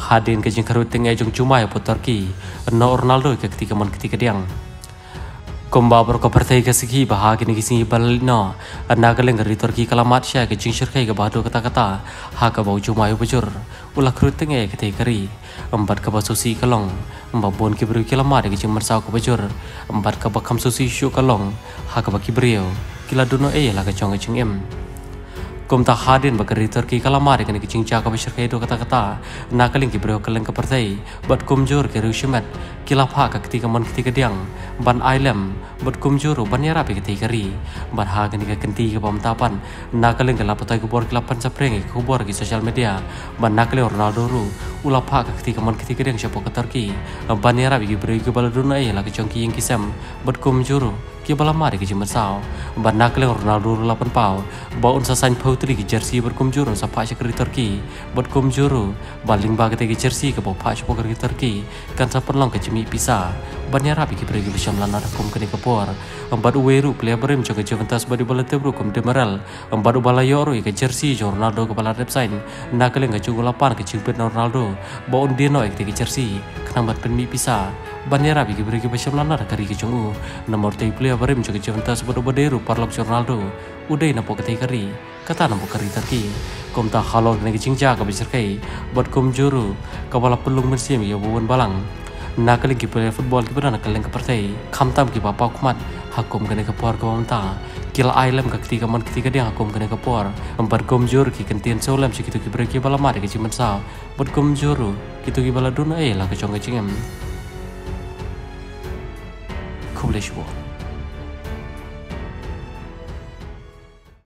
Hadin ke jing karuting e jong cumai po Turki no Ronaldo ke ketika diang komba berko partai ke segi bahagi ni kisi balino nagaleng dari Turki kalamat sya ke jing syirkai ke bahado kata-kata ha ka bau cumai bujur ulah karuting e ketika kari empat ke basusi kalong mbabon ke beri kalamat ke jing mersau ke bujur empat ke bakam susi syu kalong ha ka baki beriau kila duno e la ke jong jing em Kum tak hadin bagari Turki kalamar kan ke cingca ka bashir kaido kata-kata nakaling ki bro kaleng ke partai bat kumjur ke rushimat kilapha ka ketika mon ketika diang ban ailem bat kumjur ban yara pe ketika ri ban ha kan ke kenti ke pamtapan nakaling ke lapatai ke bor kilapan sapreng ke bor ke sosial media ban nakaling Ronaldo ru ulapha ka ketika mon ketika diang syapo ke Turki ban yara bi bro ke baladuna e la ke chongki yang kisam bat kumjur ki balamari ke jimersau ban nakaling Ronaldo ru lapan pau ba unsa sain Putri ke jersey berkumjuru sa pak sekri Turki berkumjuru baling ba ke jersey ke pak sekri Turki kan sa perlong ke jemi pisa banyara bi ke pergi bersam lana kum ke kapor empat uweru player berim ke Juventus badi bola tebru kum Demiral empat ubala yoro ke jersey Ronaldo ke bala website nakaleng ke lapan ke jupet Ronaldo ba undino ke jersey kenambat penmi pisa banyara bi ke pergi bersam lana kari ke jungu nomor 3 player berim ke Juventus badi boderu parlok Ronaldo udai napo ke kari kata nampak kari Turki kom tak halol negi cingja ka besar kai buat kom juru kabala pelung mesim ya buwan balang nakali ki player football ki berana kaleng ke partai khamtam ki papa kumat hakum kene ke por ko mta kila ailem ka ketika man ketika dia hakum kene ke por empat kom juru ki kentien solam sikitu ki breki bala mari ki cimen sa buat kom juru kitu ki bala duna la ke chong cingem kubleshwo